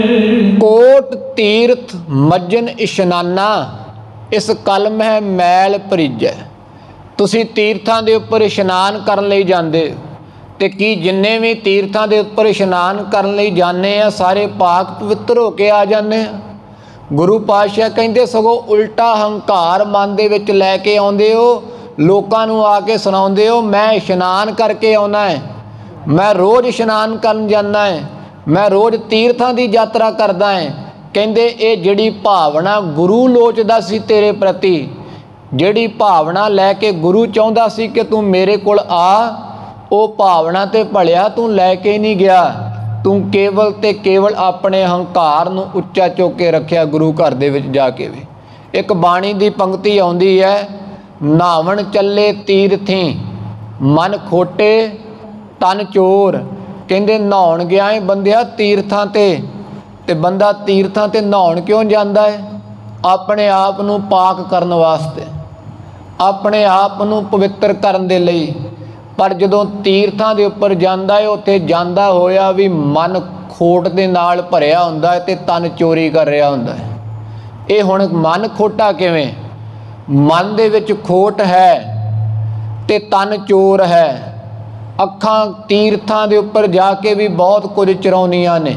Coat तीर्थ मज्जन इशनाना, इस कलम है मैल भरीजै। तुसी तीर्थां दे उपर इशनान करन लई जांदे ते कि जिन्ने भी तीर्थां दे उपर इशनान करन लई जाने आ सारे पाक पवित्र हो के आ जाने आ। गुरु पातशाह कहंदे सगों उल्टा हंकार मन दे विच लैके आउंदे हो, लोकां नूं आके सुणाउंदे हो मैं इशनान करके आउणा है, मैं रोज़ इशनान करन जाना है, मैं रोज़ तीर्थां दी यात्रा करदा है। कहंदे ये जिहड़ी भावना गुरु लोचदा सी तेरे प्रति, जिहड़ी भावना लैके गुरु चाहुंदा सी कि तू मेरे कोल आ, वो भावना ते भलिया तू लैके नहीं गया। तू केवल ते केवल अपने हंकार नूं उच्चा चुक के रखिया गुरु घर दे विच जाके भी। एक बाणी दी पंक्ति आउंदी है, नावण चले तीरथी मन खोटे तन चोर। कहंदे नहाउण गया है बंदिया तीर्थां ते बंदा तीर्थां ते नहाउण क्यों जांदा है? अपने आप नूं पाक करन वास्ते, अपने आप नूं पवित्र करन दे लई। पर जदों तीर्थां दे उपर जांदा है उत्थे जांदा होया भी मन खोट दे नाल भरिया हुंदा है ते तन चोरी कर रहा हुंदा है। ये हुण मन खोटा किवें? मन दे विच खोट है ते तन चोर है। अखां तीर्थां दे उपर जाके भी बहुत कुछ चराउंदियां ने,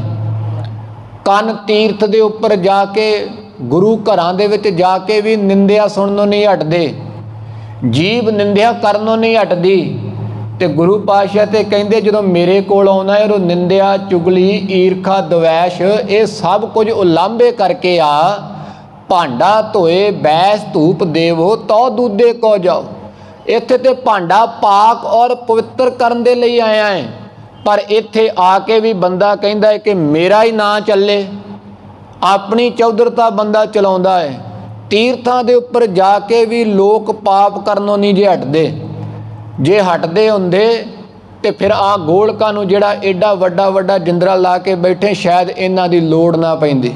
कन तीर्थ दे उपर जाके गुरु घरां दे विच जाके भी निंदिया सुणनों नहीं हटदे, जीभ निंदिया करनों नहीं हटदी। ते गुरु पातशाह ते कहंदे जदों मेरे कोल आउंदा है उदों निंदिया चुगली ईरखा द्वैश ये सब कुछ उलांभे करके आ। भांडा धोए बैस धूप देवो तो दूधे को जाओ। इत्थे ते भांडा पाक और पवित्र करन दे लई आया है, पर इत्थे आके भी बंदा कहंदा है कि मेरा ही ना चले, अपनी चौधरता बंदा चलाउंदा है। तीर्थां दे उपर जाके भी लोक पाप करनों नहीं जे हटदे। जे हटदे हुंदे ते फिर आ गोलकां नूं जिहड़ा एडा वड्डा वड्डा जिंदरा ला के बैठे शायद इन्हां दी लोड़ ना पैंदी।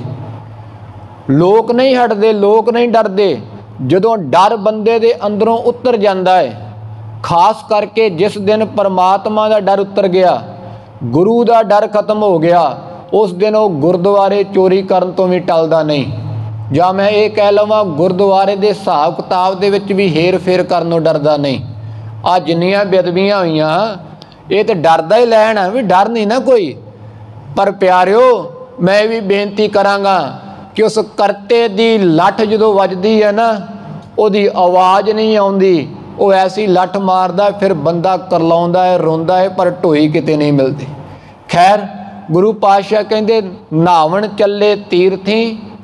लोक नहीं हटदे, लोक नहीं डरदे। जदों डर बंदे दे अंदरों उतर जांदा है, खास करके जिस दिन परमात्मा दा डर उतर गया, गुरु दा डर खत्म हो गया, उस दिन वो गुरुद्वारे चोरी करन तो भी टलदा नहीं। जां मैं ये कह लवां गुरुद्वारे दे हिसाब किताब दे विच भी हेर फेर करनों डरदा नहीं। आ जिन्नियां बेदबियां होईयां ये तो डरदा ही लैण भी डर नहीं ना कोई। पर प्यारिओ मैं भी बेनती करांगा कि उस करते दी लठ जदों वजदी है ना, उहदी आवाज़ नहीं आउंदी, वो ऐसी लठ मारदा फिर बंदा करलाउंदा है रोंदा है पर ढोई किते नहीं मिलती। खैर गुरु पातशाह कहंदे नावण चले तीर्थी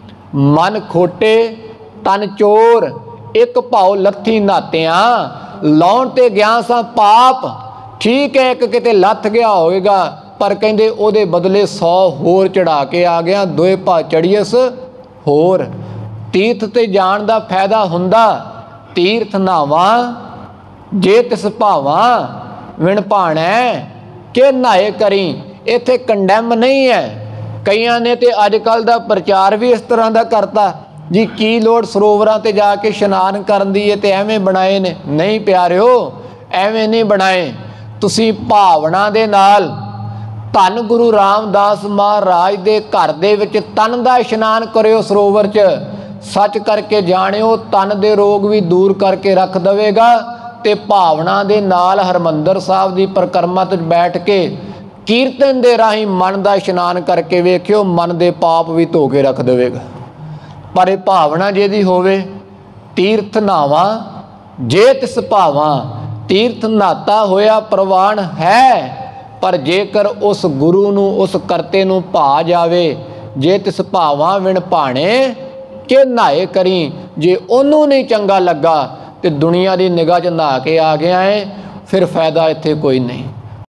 मन खोटे तन चोर। एक भाव लत्थी नातियां लाउण ते गया सा पाप। ठीक है एक किते लथ गया होएगा, पर कहंदे ओहदे बदले 100 होर चढ़ा के आ गया, दोए भा चढ़ीएस होर। तीर्थ ते जाण दा फायदा हुंदा, तीर्थ नावां जे तिस भावां विण भाणै के नहाए करी। इत्थे कंडैम नहीं है। कईयां ने ते अजकल दा प्रचार भी इस तरह दा करता जी की लोड़ सरोवरां ते जाके इशनान करन दी है ते एवें बनाए ने। नहीं प्यारिओ एवें नहीं बनाए। तुसी भावना दे नाल धन गुरु रामदास महाराज दे घर दे विच तन दा इशनान करिओ सरोवर च। सच करके जाणिओ तन दे रोग भी दूर करके रख देवेगा ते भावना दे नाल हरमंदर साहब दी परिक्रमा ते बैठ के कीर्तन दे राही मन दा इशनान करके वेखिओ मन दे पाप भी धो के रख देवेगा। पर यह भावना जिहदी होवे तीर्थ नावां जे तिस भावां। तीर्थ नाता होया प्रवान है, पर जेकर उस गुरु नूं उस करते नूं भा जावे, जे तिस भावां विण भाणे के नहाए करी। जे ओनू नहीं चंगा लगा तो दुनिया की निगाह च नहा के आ गया है, फिर फायदा इत्थे कोई नहीं।